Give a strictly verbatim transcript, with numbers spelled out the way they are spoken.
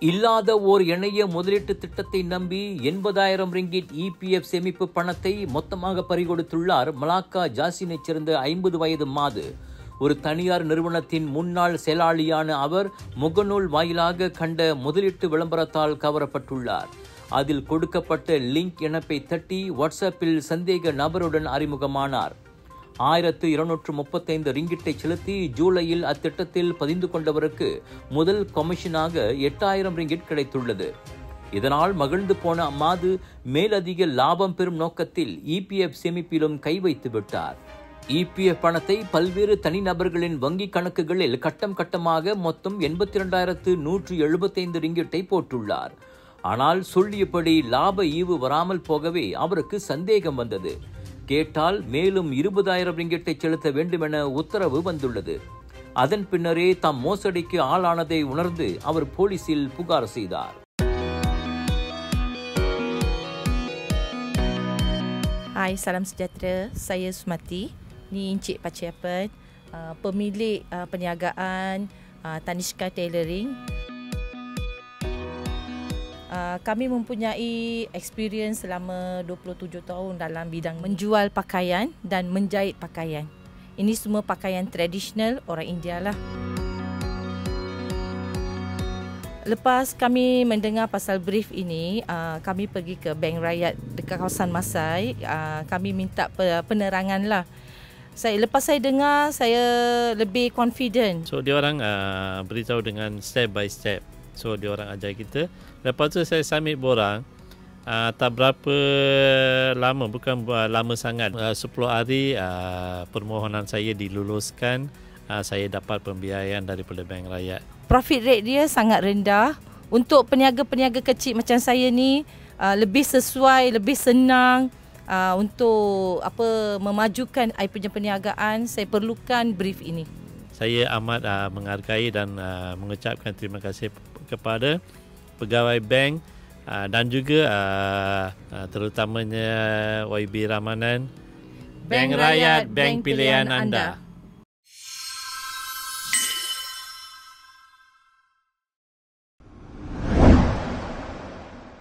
இல்லாத ஓர் இணைய முதலீட்டு திட்டத்தை நம்பி எண்பதாயிரம் ரிங்கிட் இபிஎஃப் சேமிப்பு பணத்தை மொத்தமாக பறிகொடுத்துள்ளார் மலாக்கா ஜாசினைச் சேர்ந்த ஐம்பது வயது மாது. ஒரு தனியார் நிறுவனத்தின் முன்னாள் செயலாளியான அவர் முகநூல் வாயிலாக கண்ட முதலீட்டு விளம்பரத்தால் கவரப்பட்டுள்ளார். அதில் கொடுக்கப்பட்ட லிங்க் இணைப்பை தட்டி வாட்ஸ்அப்பில் சந்தேக நபருடன் அறிமுகமானார். ஆயிரத்து இருநூற்று முப்பத்தைந்து ரிங்கிட்டை செலுத்தி ஜூலையில் அத்திட்டத்தில் பதிந்து கொண்டவருக்கு முதல் கமிஷனாக எட்டாயிரம் ரிங்கிட் கிடைத்துள்ளது. இதனால் மகிழ்ந்து போன அம்மாது மேலதிக லாபம் பெறும் நோக்கத்தில் இபிஎஃப் சேமிப்பிலும் கை வைத்து விட்டார். இபிஎஃப் பணத்தை பல்வேறு தனிநபர்களின் வங்கி கணக்குகளில் கட்டம் கட்டமாக மொத்தம் எண்பத்தி இரண்டாயிரத்து நூற்று எழுபத்தைந்து ரிங்கிட்டை போட்டுள்ளார். ஆனால் சொல்லியபடி லாப ஈவு வராமல் போகவே அவருக்கு சந்தேகம் வந்தது. கேட்டால் மேலும் இருபதாயிரம் ரிங்கிட்டை செலுத்த வேண்டும் என உத்தரவு வந்துள்ளது. அதன் பின்னரே தாம் மோசடிக்கு ஆளானதை உணர்ந்து அவர் போலீசில் புகார் செய்தார். Hai, salam sejahtera. Saya Sumati. Ni Encik Paciapan, uh, pemilik uh, perniagaan uh, Tanishka Tailoring. Uh, kami mempunyai experience selama dua puluh tujuh tahun dalam bidang menjual pakaian dan menjahit pakaian. Ini semua pakaian tradisional orang India lah. Lepas kami mendengar pasal brief ini, uh, kami pergi ke Bank Rakyat dekat kawasan Masai. Uh, kami minta penerangan lah. Saya, lepas saya dengar, saya lebih confident. So, dia orang uh, beritahu dengan step by step. So, dia orang ajar kita. Lepas tu saya submit borang. Uh, tak berapa lama, bukan uh, lama sangat. Uh, sepuluh hari uh, permohonan saya diluluskan. Uh, saya dapat pembiayaan daripada Bank Rakyat. Profit rate dia sangat rendah. Untuk peniaga-peniaga kecil macam saya ni, uh, lebih sesuai, lebih senang uh, untuk apa memajukan I punya perniagaan. Saya perlukan brief ini. Saya amat uh, menghargai dan uh, mengucapkan terima kasih kepada pegawai bank uh, dan juga uh, uh, terutamanya Y B Ramanan. Bank Rakyat, bank pilihan anda.